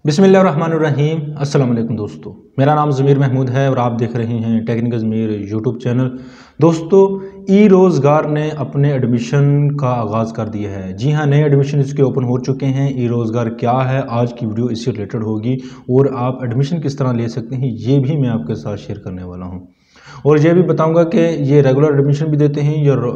बिस्मिल्लाहिर्रहमानिर्रहीम। अस्सलाम वालेकुम दोस्तों, मेरा नाम ज़मीर महमूद है और आप देख रहे हैं टेक्निकल ज़मीर यूट्यूब चैनल। दोस्तों, ई रोज़गार ने अपने एडमिशन का आगाज़ कर दिया है। जी हाँ, नए एडमिशन इसके ओपन हो चुके हैं। ई रोज़गार क्या है, आज की वीडियो इससे रिलेटेड होगी और आप एडमिशन किस तरह ले सकते हैं ये भी मैं आपके साथ शेयर करने वाला हूँ। और ये भी बताऊंगा कि ये रेगुलर एडमिशन भी देते हैं या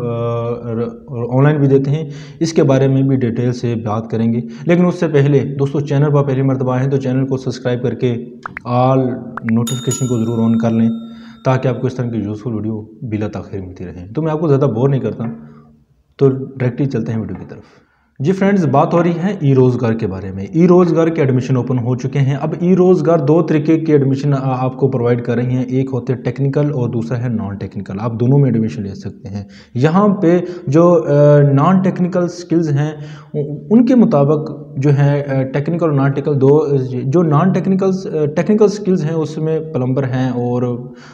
ऑनलाइन भी देते हैं, इसके बारे में भी डिटेल से बात करेंगे। लेकिन उससे पहले दोस्तों, चैनल पर पहली मर्तबा आए हैं तो चैनल को सब्सक्राइब करके ऑल नोटिफिकेशन को ज़रूर ऑन कर लें ताकि आपको इस तरह की यूज़फुल वीडियो बिला ताख़ीर मिलती रहे। तो मैं आपको ज़्यादा बोर नहीं करता, तो डायरेक्टली चलते हैं वीडियो की तरफ। जी फ्रेंड्स, बात हो रही है ई रोज़गार के बारे में। ई रोज़गार के एडमिशन ओपन हो चुके हैं। अब ई रोज़गार दो तरीके के एडमिशन आपको प्रोवाइड कर रही हैं। एक होते हैं टेक्निकल और दूसरा है नॉन टेक्निकल। आप दोनों में एडमिशन ले सकते हैं। यहाँ पे जो नॉन टेक्निकल स्किल्स हैं उनके मुताबिक जो है टेक्निकल और नॉन टेक्निकल दो, जो नॉन टेक्निकल स्किल्स हैं उसमें प्लम्बर हैं और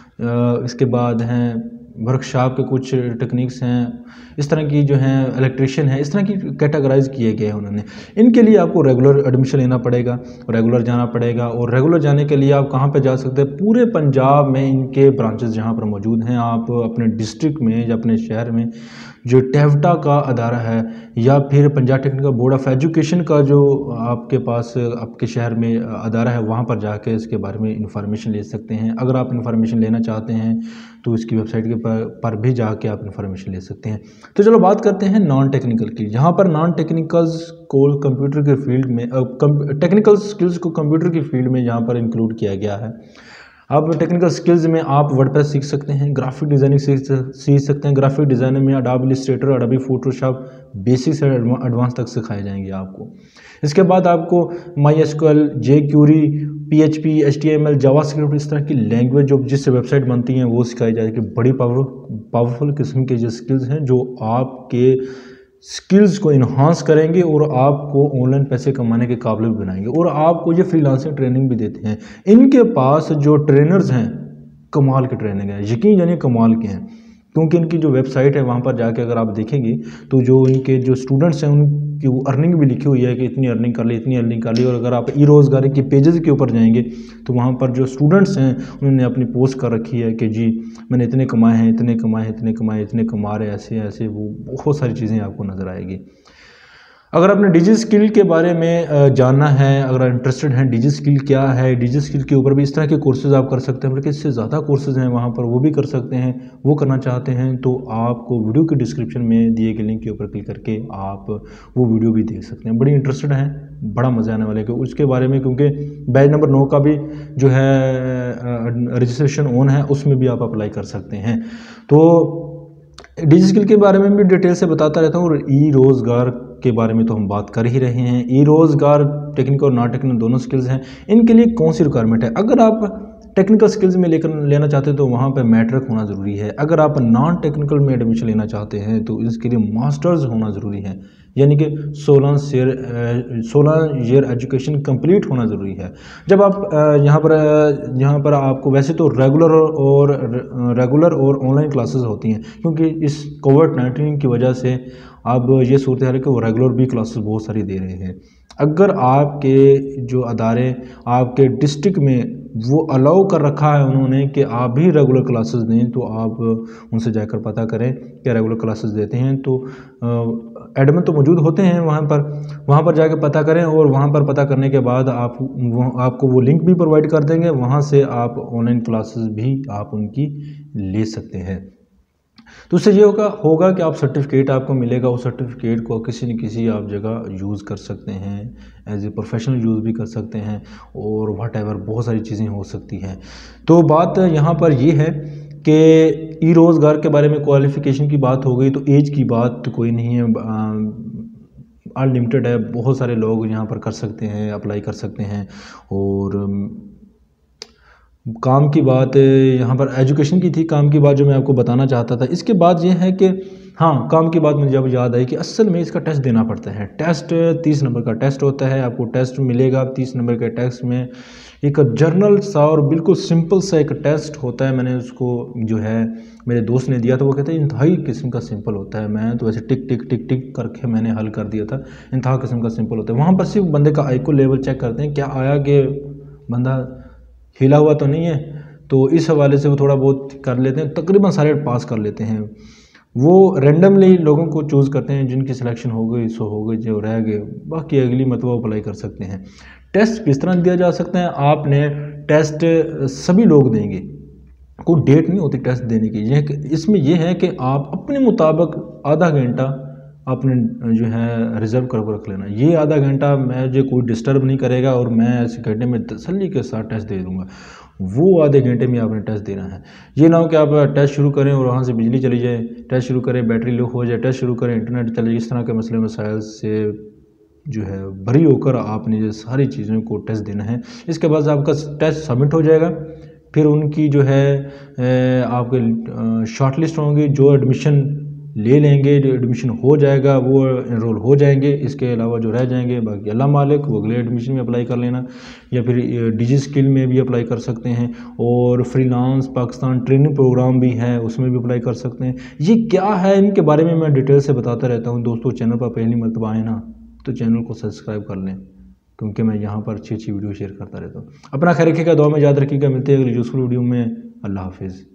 इसके बाद हैं वर्कशॉप के कुछ टेक्निक्स हैं, इस तरह की जो हैं इलेक्ट्रिशियन है, इस तरह की कैटेगराइज किए गए हैं उन्होंने। इनके लिए आपको रेगुलर एडमिशन लेना पड़ेगा, रेगुलर जाना पड़ेगा। और रेगुलर जाने के लिए आप कहाँ पे जा सकते हैं? पूरे पंजाब में इनके ब्रांचेस जहाँ पर मौजूद हैं। आप अपने डिस्ट्रिक्ट में या अपने शहर में जो टेवटा का अदारा है या फिर Punjab technical board of education का जो आपके पास आपके शहर में अदारा है, वहाँ पर जाके इसके बारे में इंफॉर्मेशन ले सकते हैं। अगर आप इंफॉर्मेशन लेना चाहते हैं तो इसकी वेबसाइट के पर भी जाके आप इंफॉर्मेशन ले सकते हैं। तो चलो बात करते हैं नॉन टेक्निकल की। यहाँ पर नॉन टेक्निकल्स को कंप्यूटर के फील्ड में टेक्निकल स्किल्स को कंप्यूटर की फील्ड में यहाँ पर इंक्लूड किया गया है। अब टेक्निकल स्किल्स में आप वर्डप्रेस सीख सकते हैं, ग्राफिक डिज़ाइनिंग सीख सकते हैं। ग्राफिक डिज़ाइनिंग में Adobe Illustrator, Adobe Photoshop basic से एडवांस तक सिखाए जाएंगे आपको। इसके बाद आपको MySQL, jQuery, PHP, HTML, JavaScript, इस तरह की लैंग्वेज जो जिससे वेबसाइट बनती हैं वो सिखाई जाएगी। बड़ी पावरफुल किस्म के जो स्किल्स हैं जो आपके स्किल्स को इन्हांस करेंगे और आपको ऑनलाइन पैसे कमाने के काबिल भी बनाएंगे। और आपको ये फ्रीलांसिंग ट्रेनिंग भी देते हैं। इनके पास जो ट्रेनर्स हैं कमाल के ट्रेनिंग है, यकीन जानिए कमाल के हैं। क्योंकि इनकी जो वेबसाइट है वहाँ पर जाके अगर आप देखेंगे तो जो इनके जो स्टूडेंट्स हैं उनकी वो अर्निंग भी लिखी हुई है कि इतनी अर्निंग कर ली, इतनी अर्निंग कर ली। और अगर आप ई रोज़गार के पेजेस के ऊपर जाएंगे तो वहाँ पर जो स्टूडेंट्स हैं उन्होंने अपनी पोस्ट कर रखी है कि जी मैंने इतने कमाए हैं, इतने कमाए, इतने कमाए, इतने कमा रहे, ऐसे ऐसे, वो बहुत सारी चीज़ें आपको नज़र आएगी। अगर आपने डिजिटल स्किल के बारे में जानना है, अगर इंटरेस्टेड हैं डिजिटल स्किल क्या है, डिजिटल स्किल के ऊपर भी इस तरह के कोर्सेज आप कर सकते हैं, बल्कि इससे ज़्यादा कोर्सेज हैं वहाँ पर, वो भी कर सकते हैं। वो करना चाहते हैं तो आपको वीडियो के डिस्क्रिप्शन में दिए गए लिंक के ऊपर क्लिक करके आप वो वीडियो भी देख सकते हैं। बड़ी इंटरेस्टेड हैं, बड़ा मज़ा आने वाला है उसके बारे में, क्योंकि बैच नंबर 9 का भी जो है रजिस्ट्रेशन ऑन है, उसमें भी आप अप्लाई कर सकते हैं। तो डिजिटल स्किल के बारे में भी डिटेल से बताता रहता हूँ। और ई रोज़गार के बारे में तो हम बात कर ही रहे हैं। ई रोज़गार टेक्निकल और नॉन टेक्निकल दोनों स्किल्स हैं। इनके लिए कौन सी रिक्वायरमेंट है? अगर आप टेक्निकल स्किल्स में लेना चाहते हैं तो वहाँ पे मैट्रिक होना ज़रूरी है। अगर आप नॉन टेक्निकल में एडमिशन लेना चाहते हैं तो इसके लिए मास्टर्स होना ज़रूरी है, यानी कि 16 ईयर एजुकेशन कंप्लीट होना ज़रूरी है। जब आप यहाँ पर आपको वैसे तो रेगुलर और ऑनलाइन क्लासेस होती हैं, क्योंकि इस कोविड-19 की वजह से अब ये सूरत है कि वो रेगुलर भी क्लासेस बहुत सारी दे रहे हैं। अगर आपके जो अदारे आपके डिस्ट्रिक्ट में वो अलाउ कर रखा है उन्होंने कि आप भी रेगुलर क्लासेस दें, तो आप उनसे जाकर पता करें कि रेगुलर क्लासेस देते हैं। तो एडमिन तो मौजूद होते हैं वहाँ पर जाकर पता करें। और वहाँ पर पता करने के बाद आपको वो लिंक भी प्रोवाइड कर देंगे, वहाँ से आप ऑनलाइन क्लासेस भी आप उनकी ले सकते हैं। तो उससे ये होगा कि आप सर्टिफिकेट आपको मिलेगा। उस सर्टिफिकेट को किसी न किसी आप जगह यूज़ कर सकते हैं, एज ए प्रोफेशनल यूज़ भी कर सकते हैं, और व्हाट एवर बहुत सारी चीज़ें हो सकती हैं। तो बात यहाँ पर ये है कि ई रोज़गार के बारे में क्वालिफ़िकेशन की बात हो गई तो एज की बात तो कोई नहीं है, अनलिमिटेड है। बहुत सारे लोग यहाँ पर कर सकते हैं, अप्लाई कर सकते हैं। और काम की बात यहाँ पर एजुकेशन की थी। काम की बात जो मैं आपको बताना चाहता था, इसके बाद ये है कि हाँ, काम की बात मुझे जब याद आई कि असल में इसका टेस्ट देना पड़ता है। टेस्ट 30 नंबर का टेस्ट होता है, आपको टेस्ट मिलेगा 30 नंबर के टेस्ट में। एक जर्नल सा और बिल्कुल सिंपल सा एक टेस्ट होता है। मैंने उसको जो है मेरे दोस्त ने दिया था, वो कहते हैं इंतहाई किस्म का सिंपल होता है। मैं तो वैसे टिक टिक टिक टिक करके मैंने हल कर दिया था। इंतहा किस्म का सिंपल होता है। वहाँ पर सिर्फ बंदे का आईक्यू लेवल चेक करते हैं, क्या आया कि बंदा हिला हुआ तो नहीं है, तो इस हवाले से वो थोड़ा बहुत कर लेते हैं। तकरीबन सारे पास कर लेते हैं। वो रैंडमली लोगों को चूज़ करते हैं, जिनकी सिलेक्शन हो गई सो हो गई, जो रह गए बाकी अगली मरतबा अप्लाई कर सकते हैं। टेस्ट किस तरह दिया जा सकता है? आपने टेस्ट सभी लोग देंगे, कोई डेट नहीं होती टेस्ट देने की। इसमें यह है कि आप अपने मुताबिक आधा घंटा आपने जो है रिज़र्व कर रख लेना। ये आधा घंटा मुझे कोई डिस्टर्ब नहीं करेगा और मैं इस घंटे में तसल्ली के साथ टेस्ट दे दूँगा। वो आधे घंटे में आपने टेस्ट देना है। ये ना हो कि आप टेस्ट शुरू करें और वहाँ से बिजली चली जाए, टेस्ट शुरू करें बैटरी लो हो जाए, टेस्ट शुरू करें इंटरनेट चले जाए। इस तरह के मसले मसाइल से जो है बरी होकर आपने ये सारी चीज़ों को टेस्ट देना है। इसके बाद आपका टेस्ट सबमिट हो जाएगा। फिर उनकी जो है आपके शॉर्ट लिस्ट होंगी, जो एडमिशन ले लेंगे, जो एडमिशन हो जाएगा वो एनरोल हो जाएंगे। इसके अलावा जो रह जाएंगे बाकी अल्लाह मालिक, वो अगले एडमिशन में अप्लाई कर लेना, या फिर डिजी स्किल में भी अप्लाई कर सकते हैं। और फ्रीलांस पाकिस्तान ट्रेनिंग प्रोग्राम भी है, उसमें भी अप्लाई कर सकते हैं। ये क्या है, इनके बारे में मैं डिटेल से बताता रहता हूँ दोस्तों। चैनल पर पहली मरतबा आए ना तो चैनल को सब्सक्राइब कर लें, क्योंकि मैं यहाँ पर अच्छी अच्छी वीडियो शेयर करता रहता हूँ। अपना ख्याल रखिएगा, दुआ में याद रखिएगा। मिलते हैं अगली यूज़फुल वीडियो में। अल्लाह हाफिज़।